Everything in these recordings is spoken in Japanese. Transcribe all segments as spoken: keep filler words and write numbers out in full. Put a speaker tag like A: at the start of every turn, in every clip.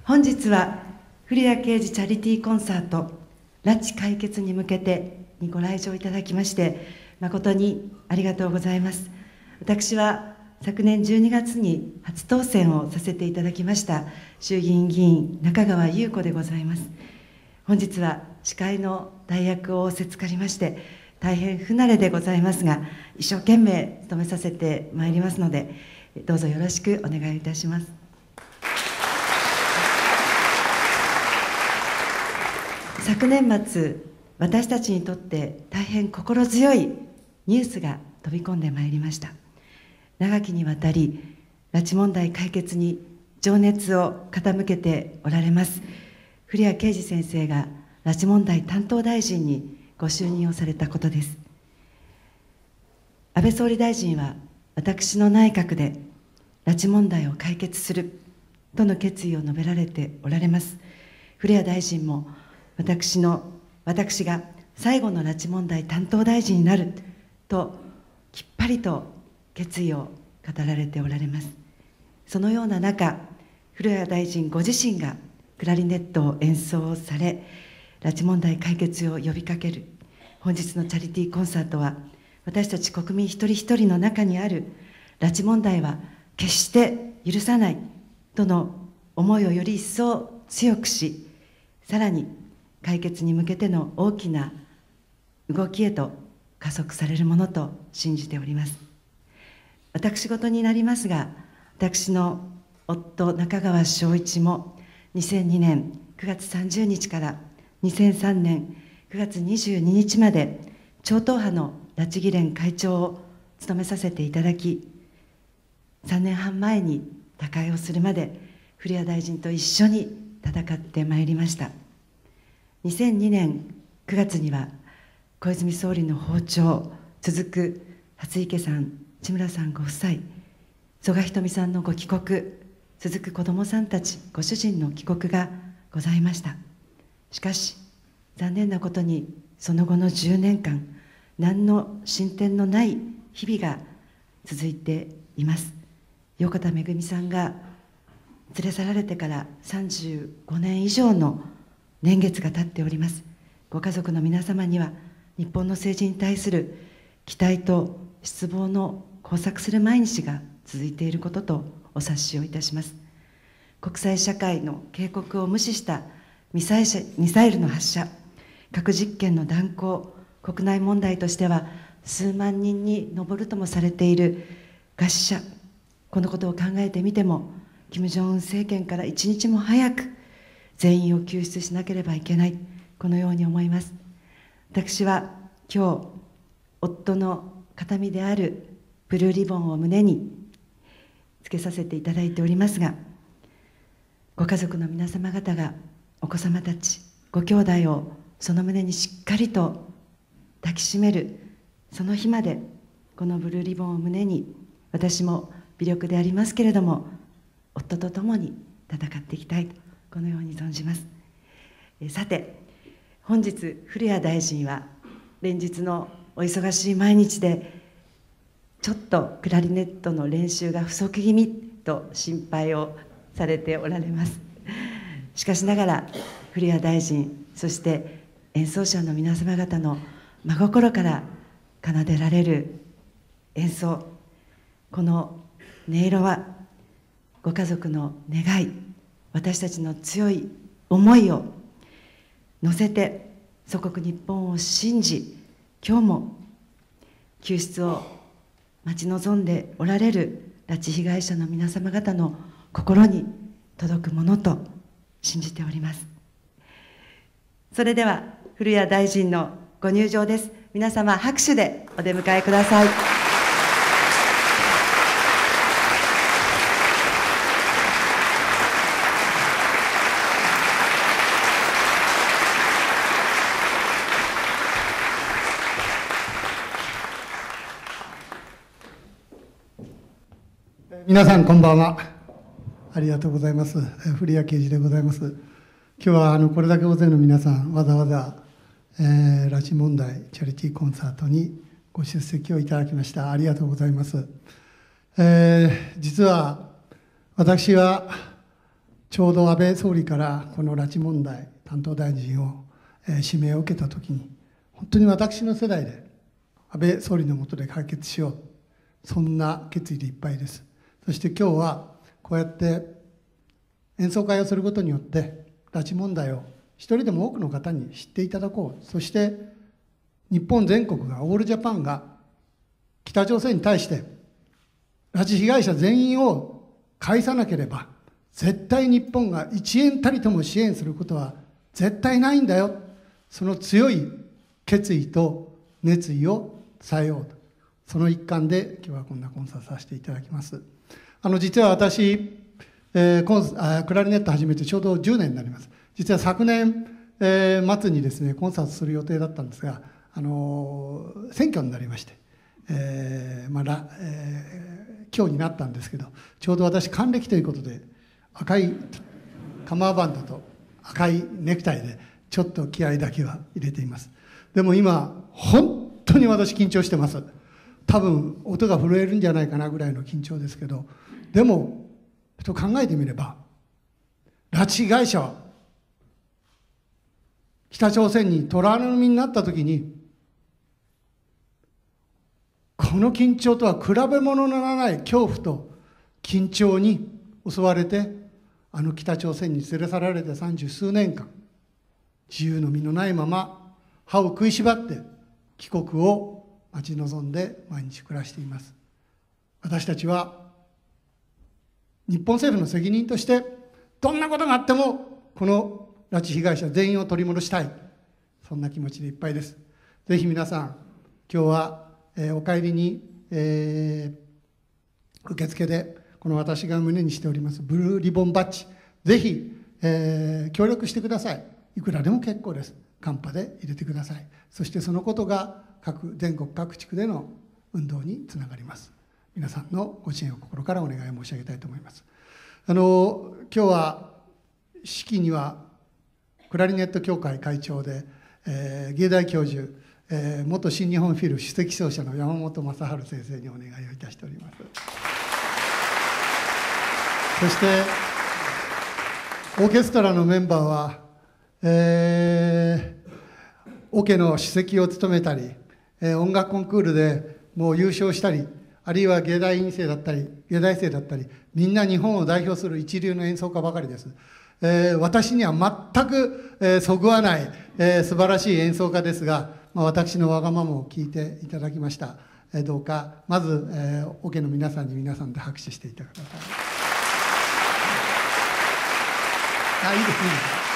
A: 本日は古谷啓二チャリティーコンサート拉致解決に向けてにご来場いただきまして誠にありがとうございます。私は昨年じゅうにがつに初当選をさせていただきました衆議院議員中川裕子でございます。本日は司会の代役を仰せつかりまして大変不慣れでございますが一生懸命務めさせてまいりますのでどうぞよろしくお願いいたします。昨年末、私たちにとって大変心強いニュースが飛び込んでまいりました。長きにわたり拉致問題解決に情熱を傾けておられます古谷啓二先生が拉致問題担当大臣にご就任をされたことです。安倍総理大臣は私の内閣で拉致問題を解決するとの決意を述べられておられます。古谷大臣も私の私が最後の拉致問題担当大臣になるときっぱりと決意を語られておられます。そのような中、古谷大臣ご自身がクラリネットを演奏され、拉致問題解決を呼びかける本日のチャリティーコンサートは、私たち国民一人一人の中にある拉致問題は決して許さないとの思いをより一層強くし、さらに解決に向けての大きな動きへと加速されるものと信じております。私事になりますが、私の夫中川昭一もにせんにねんくがつさんじゅうにちからにせんさんねんくがつにじゅうににちまで超党派の拉致議連会長を務めさせていただき、さんねんはん前に他界をするまで古谷大臣と一緒に戦ってまいりました。にせんにねんくがつには小泉総理の訪朝、続く初池さん、千村さんご夫妻、曽我ひとみさんのご帰国、続く子どもさんたちご主人の帰国がございました。しかし残念なことにその後のじゅうねんかん何の進展のない日々が続いています。横田めぐみさんが連れ去られてからさんじゅうごねん以上の年月が経っております。ご家族の皆様には日本の政治に対する期待と失望の交錯する毎日が続いていることとお察しをいたします。国際社会の警告を無視したミサイル、ミサイルの発射、核実験の断行、国内問題としては数万人に上るともされている餓死者、このことを考えてみても金正恩政権から一日も早く全員を救出しなければいけない、このように思います。私は今日夫の形見であるブルーリボンを胸につけさせていただいておりますが、ご家族の皆様方がお子様たちご兄弟をその胸にしっかりと抱きしめるその日まで、このブルーリボンを胸に私も微力でありますけれども夫と共に戦っていきたいと、このように存じます。さて、本日古谷大臣は連日のお忙しい毎日でちょっとクラリネットの練習が不足気味と心配をされておられます。しかしながら古谷大臣、そして演奏者の皆様方の真心から奏でられる演奏、この音色はご家族の願い、私たちの強い思いを乗せて祖国日本を信じ、今日も救出を待ち望んでおられる拉致被害者の皆様方の心に届くものと信じております。それでは古谷大臣のご入場です。皆様拍手でお出迎えください。
B: 皆さんこんばんは。ありがとうございます。古谷啓二でございます。今日はあのこれだけ大勢の皆さんわざわざ、えー、拉致問題チャリティーコンサートにご出席をいただきました。ありがとうございます。えー、実は私はちょうど安倍総理からこの拉致問題担当大臣を、えー、指名を受けたときに、本当に私の世代で安倍総理の下で解決しよう、そんな決意でいっぱいです。そして今日はこうやって演奏会をすることによって拉致問題を一人でも多くの方に知っていただこう、そして日本全国が、オールジャパンが北朝鮮に対して拉致被害者全員を返さなければ絶対日本が一円たりとも支援することは絶対ないんだよ、その強い決意と熱意を伝えようと、その一環で今日はこんなコンサートさせていただきます。あの実は私、えー、コンあクラリネット始めてちょうどじゅうねんになります。実は昨年、えー、末にですねコンサートする予定だったんですが、あのー、選挙になりまして、えーまあらえー、今日になったんですけど、ちょうど私還暦ということで赤いカマーバンドと赤いネクタイでちょっと気合いだけは入れています。でも今本当に私緊張してます。多分音が震えるんじゃないかなぐらいの緊張ですけど、でもと考えてみれば、拉致被害者は北朝鮮に虎の身になった時に、この緊張とは比べ物のならない恐怖と緊張に襲われて、あの北朝鮮に連れ去られて三十数年間、自由の身のないまま歯を食いしばって帰国を待ち望んで毎日暮らしています。私たちは日本政府の責任として、どんなことがあってもこの拉致被害者全員を取り戻したい、そんな気持ちでいっぱいです。ぜひ皆さん、今日は、えー、お帰りに、えー、受付でこの私が胸にしておりますブルーリボンバッジ、ぜひ、えー、協力してください。いくらでも結構です。カンパで入れてください。そしてそのことが各全国各地区での運動につながります。皆さんのご支援を心からお願い申し上げたいと思います。あの今日は式にはクラリネット協会会長で、えー、芸大教授、えー、元新日本フィル首席奏者の山本正治先生にお願いをいたしております。そしてオーケストラのメンバーは、えー、オケの首席を務めたり、えー、音楽コンクールでもう優勝したり、あるいは芸大院生だったり芸大生だったり、みんな日本を代表する一流の演奏家ばかりです。えー、私には全く、えー、そぐわない、えー、素晴らしい演奏家ですが、まあ、私のわがままを聞いていただきました。えー、どうかまず、えー、オケの皆さんに皆さんで拍手していただきたい。あ、いいですね。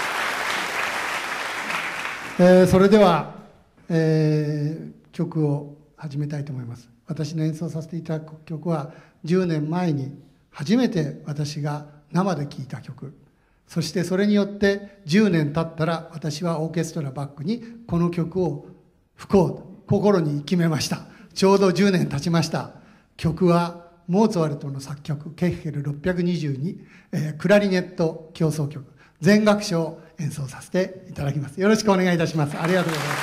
B: えー、それでは、えー、曲を始めたいと思います。私の演奏させていただく曲はじゅうねんまえに初めて私が生で聴いた曲、そしてそれによってじゅうねん経ったら私はオーケストラバックにこの曲を吹こうと心に決めました。ちょうどじゅうねん経ちました。曲はモーツァルトの作曲ケッヘルろっぴゃくにじゅうに、えー、クラリネット協奏曲全楽章を演奏させていただきます。よろしくお願いいたします。ありがとうございます。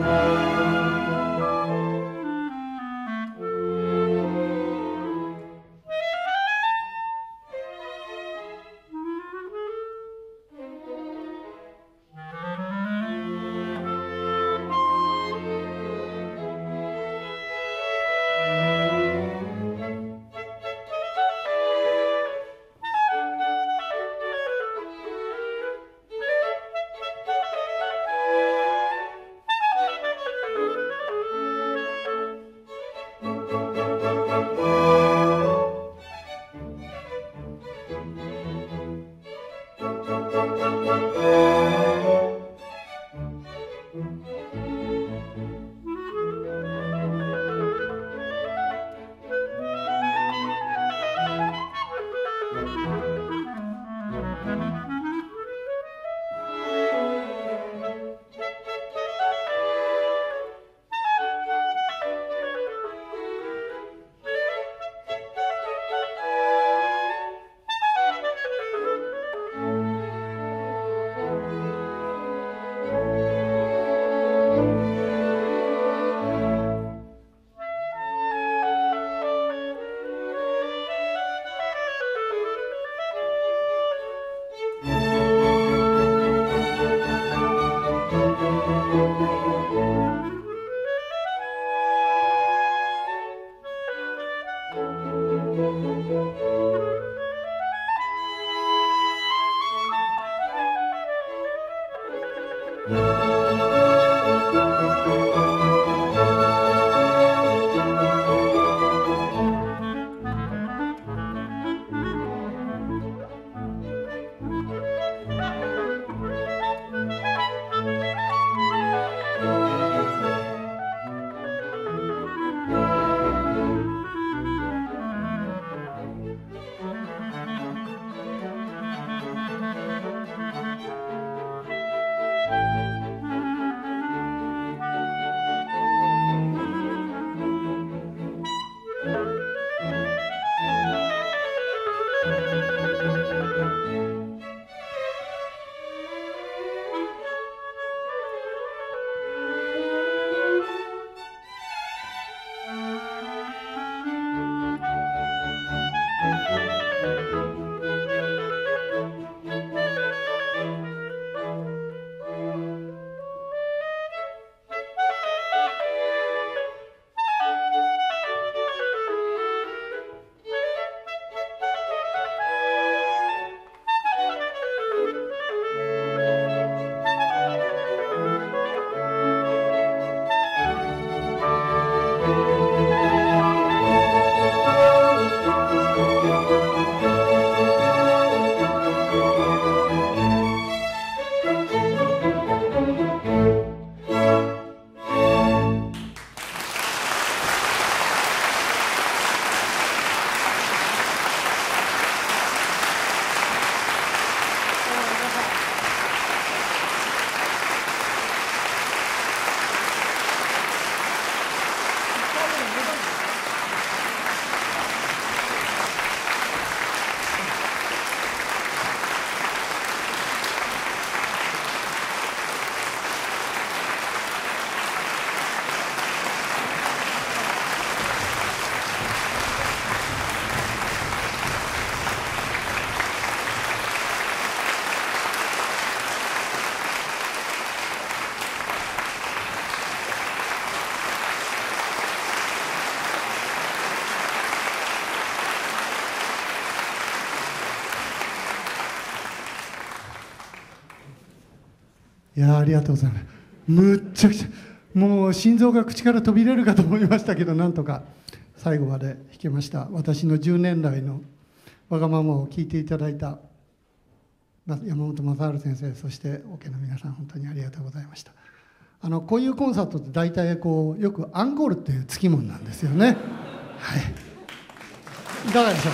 B: いやありがとうございます。むっちゃくちゃもう心臓が口から飛び出るかと思いましたけど、なんとか最後まで弾けました。私のじゅうねん来のわがままを聞いていただいた山本正治先生、そしてオケの皆さん、本当にありがとうございました。あのこういうコンサートって大体こうよくアンコールっていうつきもんなんですよね。はい、いかがでしょう。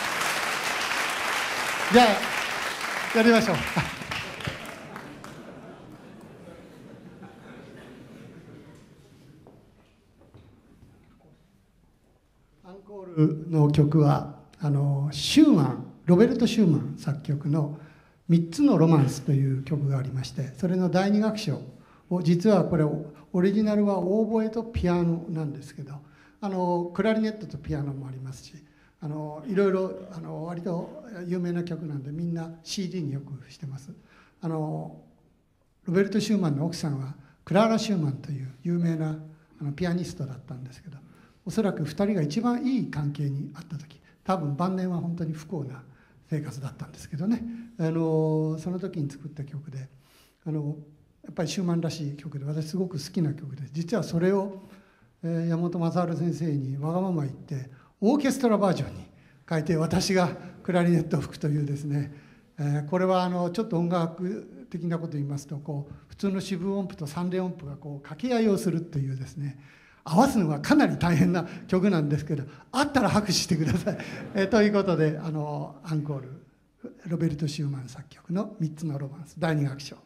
B: じゃあやりましょう。アンコールの曲はあのシューマンロベルト・シューマン作曲の「みっつのロマンス」という曲がありまして、それのだいに楽章実はこれオリジナルはオーボエとピアノなんですけど、あのクラリネットとピアノもありますし、あのいろいろあの割と有名な曲なんでみんな シーディー によくしてます。あのロベルト・シューマンの奥さんはクラーラ・シューマンという有名なあのピアニストだったんですけど、おそらくふたりが一番いい関係にあった時、多分晩年は本当に不幸な生活だったんですけどね、あのその時に作った曲で、あのやっぱりシューマンらしい曲で、私すごく好きな曲で、実はそれを、えー、山本正治先生にわがまま言ってオーケストラバージョンに変えて、私がクラリネットを吹くというですね、えー、これはあのちょっと音楽的なことを言いますと、こう普通の四分音符と三連音符がこう掛け合いをするというですね、合わすのがかなり大変な曲なんですけど、あったら拍手してください。えー、ということで、あのアンコールロベルト・シューマン作曲のみっつのロマンスだいに楽章。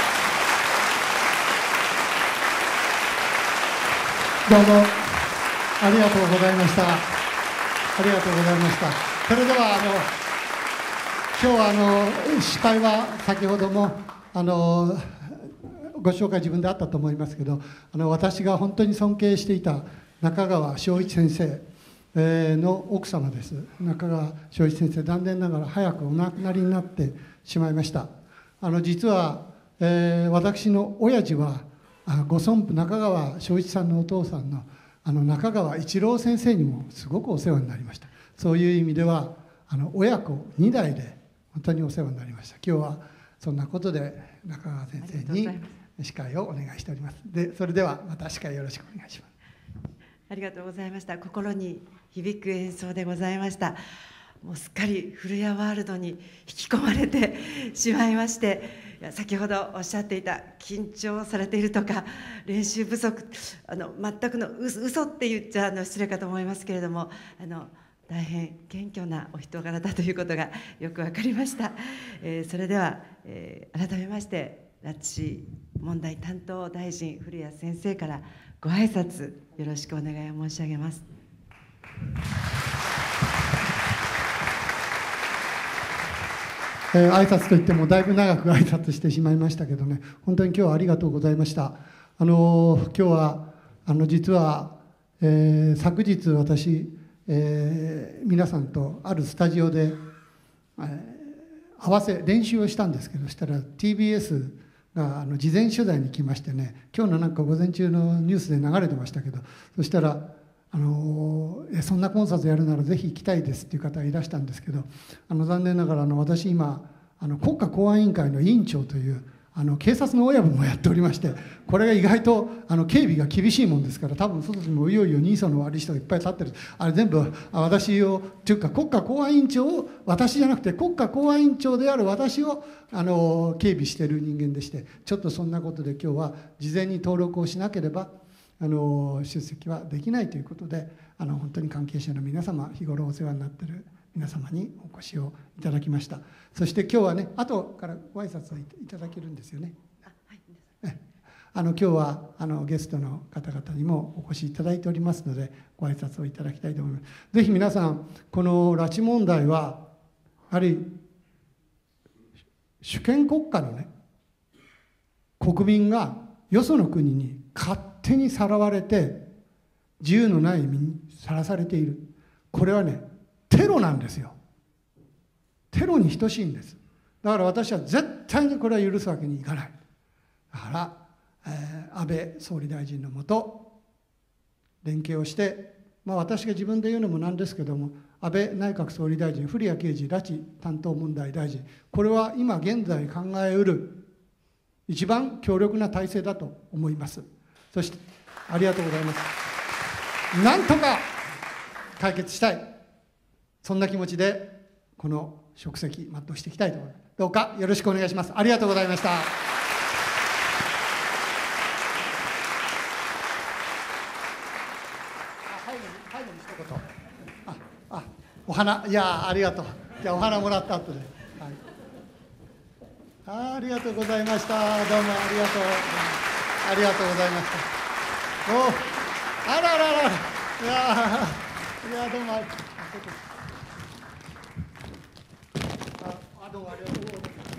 C: どうも
B: ありがとうございました。ありがとうございました。それではあの今日はあの司会は先ほどもあのご紹介自分であったと思いますけど、あの私が本当に尊敬していた中川翔一先生の奥様です。中川翔一先生、残念ながら早くお亡くなりになってしまいました。あの実は、えー、私の親父はご尊父中川翔一さんのお父さんのあの中川一郎先生にもすごくお世話になりました。そういう意味ではあの親子に代で本当にお世話になりました。今日はそんなことで中川先生に司会をお願いしております。で、それではまた司会よろしくお願いします。
A: ありがとうございました。心に響く演奏でございました。もうすっかり古谷ワールドに引き込まれてしまいまして、いや先ほどおっしゃっていた緊張されているとか練習不足、あの全くのう嘘って言っちゃあの失礼かと思いますけれども、あの大変謙虚なお人柄だということがよく分かりました。えー、それでは、えー、改めまして拉致問題担当大臣古谷先生からご挨拶よろしくお願いを申し上げます。
B: えー、挨拶といってもだいぶ長く挨拶してしまいましたけどね、本当に今日はありがとうございました。あのー、今日はあの実は、えー、昨日私、えー、皆さんとあるスタジオで、えー、合わせ練習をしたんですけど、そしたら ティービーエス があの事前取材に来ましてね、今日のなんか午前中のニュースで流れてましたけど、そしたらあのそんなコンサートやるならぜひ行きたいですっていう方がいらしたんですけど、あの残念ながらあの私今あの国家公安委員会の委員長というあの警察の親分もやっておりまして、これが意外とあの警備が厳しいもんですから、多分外にもいよいよ人相の悪い人がいっぱい立ってる、あれ全部私をというか国家公安委員長を、私じゃなくて国家公安委員長である私をあの警備している人間でして、ちょっとそんなことで今日は事前に登録をしなければあの出席はできないということで、あの本当に関係者の皆様、日頃お世話になっている皆様にお越しをいただきました。そして今日はね、後からご挨拶をいただけるんですよね。あ、はい、あの今日はあのゲストの方々にもお越しいただいておりますので、ご挨拶をいただきたいと思います。ぜひ皆さん、この拉致問題はやはり主権国家のね、国民がよその国に勝手にさらわれて自由のない身にさらされている。これはね、テロなんですよ。テロに等しいんです。だから私は絶対にこれは許すわけにいかない。だから、えー、安倍総理大臣のもと連携をして、まあ、私が自分で言うのもなんですけども、安倍内閣総理大臣、古谷啓二拉致担当問題大臣、これは今現在考えうる一番強力な体制だと思います。そしてありがとうございます。なんとか解決したい、そんな気持ちでこの職責全うしていきたいと思います。どうかよろしくお願いします。ありがとうございました。お花、いやありがとう。じゃあお花もらった後で、はい、あ, ありがとうございました。どうもありがとう、ありがとうございました。おあららら、いやいやどうもああどうもありがとう。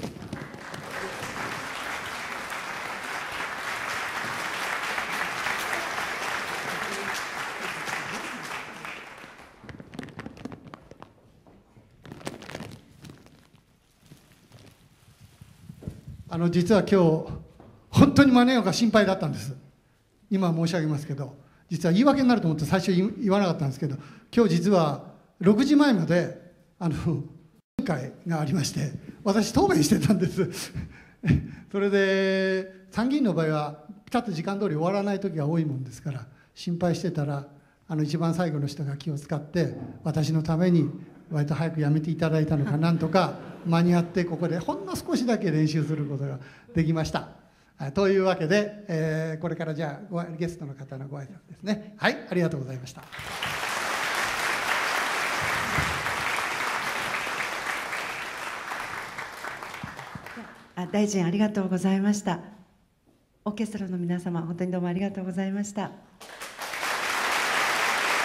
B: あの実は今日本当に間に合うか心配だったんです。今申し上げますけど、実は言い訳になると思って最初言わなかったんですけど、今日実はろくじまえまであの委員会がありまして、私答弁してたんですそれで参議院の場合はピタッと時間通り終わらない時が多いもんですから、心配してたらあの一番最後の人が気を使って私のために割と早くやめていただいたのか、なんとか間に合ってここでほんの少しだけ練習することができました。というわけで、えー、これからじゃあゲストの方のご挨拶ですね。はい、ありがとうございました。
A: 大臣ありがとうございました。オーケストラの皆様、本当にどうもありがとうございました。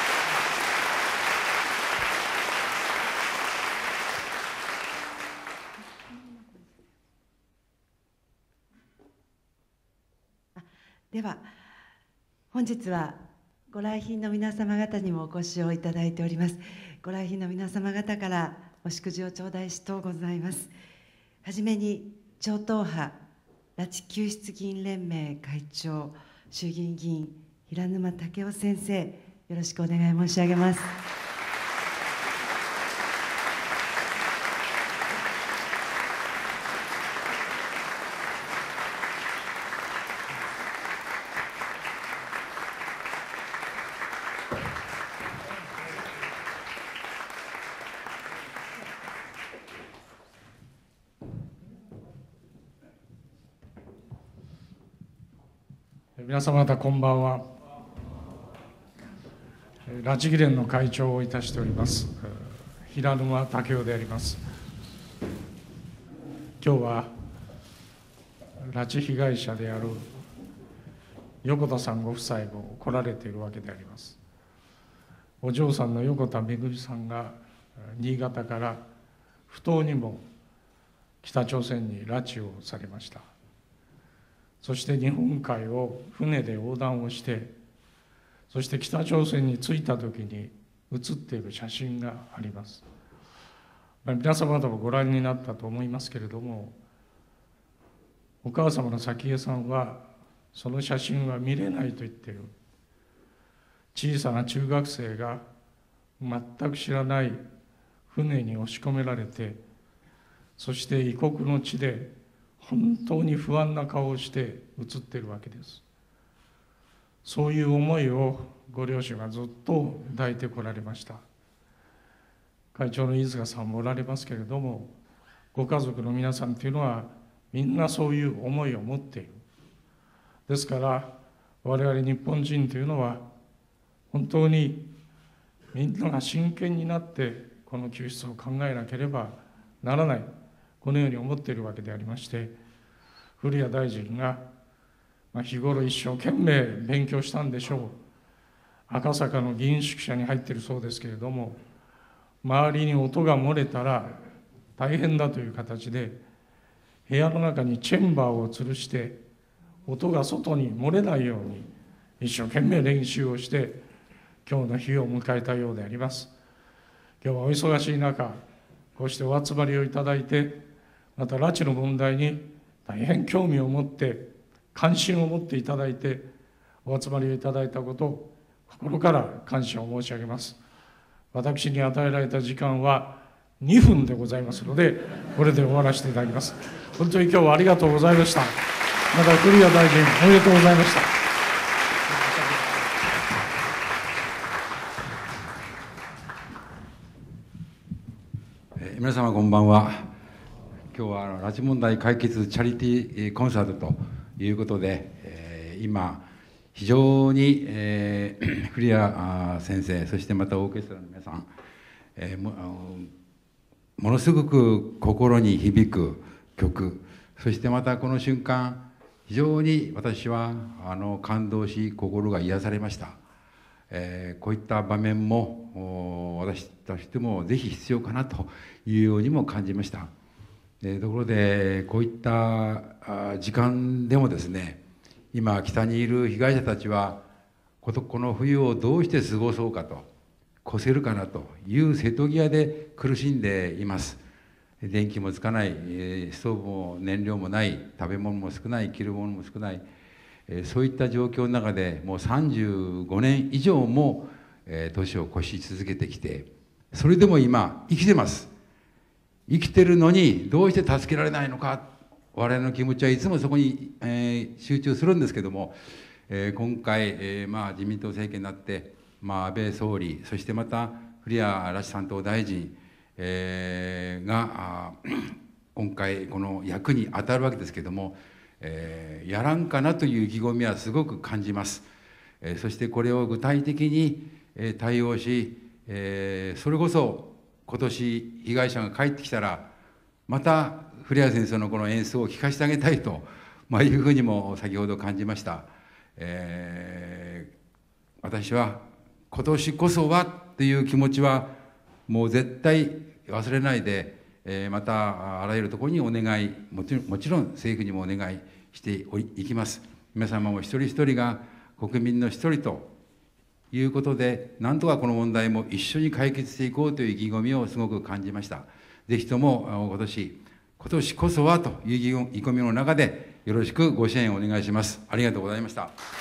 A: では本日はご来賓の皆様方にもお越しをいただいております。ご来賓の皆様方からお祝辞を頂戴しとうございます。はじめに超党派拉致救出議員連盟会長、衆議院議員平沼赳夫先生、よろしくお願い申し上げます。
C: 皆様方こんばんは。拉致議連の会長をいたしております平沼赳夫であります。今日は拉致被害者である横田さんご夫妻も来られているわけであります。お嬢さんの横田めぐみさんが新潟から不当にも北朝鮮に拉致をされました。そして日本海を船で横断をして、そして北朝鮮に着いたときに写っている写真があります。皆様方もご覧になったと思いますけれども、お母様の早紀江さんはその写真は見れないと言っている。小さな中学生が全く知らない船に押し込められて、そして異国の地で本当に不安な顔をして写っているわけです。そういう思いをご両親はずっと抱いてこられました。会長の飯塚さんもおられますけれども、ご家族の皆さんというのはみんなそういう思いを持っている。ですから我々日本人というのは本当にみんなが真剣になってこの救出を考えなければならない、このように思っているわけでありまして、古谷大臣が日頃一生懸命勉強したんでしょう。赤坂の議員宿舎に入っているそうですけれども、周りに音が漏れたら大変だという形で、部屋の中にチェンバーを吊るして音が外に漏れないように一生懸命練習をして今日の日を迎えたようであります。今日はお忙しい中、こうしてお集まりをいただいて、また拉致の問題に大変興味を持って関心を持っていただいてお集まりをいただいたことを心から感謝を申し上げます。私に与えられた時間はにふんでございますので、これで終わらせていただきます。本当に今日はありがとうございました。また古谷大臣おめでとうございました。
D: 皆様こんばんは。今日はあの拉致問題解決チャリティーコンサートということで、えー、今非常に、えー、古谷先生、そしてまたオーケストラの皆さん、えー、も, ものすごく心に響く曲、そしてまたこの瞬間非常に私はあの感動し心が癒されました。えー、こういった場面も私としてもぜひ必要かなというようにも感じました。えー、ところでこういった時間でもですね、今北にいる被害者たちはこの冬をどうして過ごそうかと、越せるかなという瀬戸際で苦しんでいます。電気もつかない、ストーブも燃料もない、食べ物も少ない、着るものも少ない、そういった状況の中でもうさんじゅうごねん以上も年を越し続けてきて、それでも今生きてます。生きてるのにどうして助けられないのか、我々の気持ちはいつもそこに、えー、集中するんですけども、えー、今回、えーまあ、自民党政権になって、まあ、安倍総理、そしてまた古谷拉致担当大臣、えー、が今回この役に当たるわけですけども、えー、やらんかなという意気込みはすごく感じます。えー、そしてこれを具体的に、えー、対応し、えー、それこそ今年被害者が帰ってきたらまた古谷先生のこの演奏を聴かせてあげたいと、まあ、いうふうにも先ほど感じました。えー、私は今年こそはという気持ちはもう絶対忘れないで、えー、またあらゆるところにお願い、もちろん、もちろん政府にもお願いしていきます。 皆様も一人一人が国民の一人ということで、なんとかこの問題も一緒に解決していこうという意気込みをすごく感じました。ぜひとも今年、今年こそはという意気込みの中で、よろしくご支援をお願いします。ありがとうございました。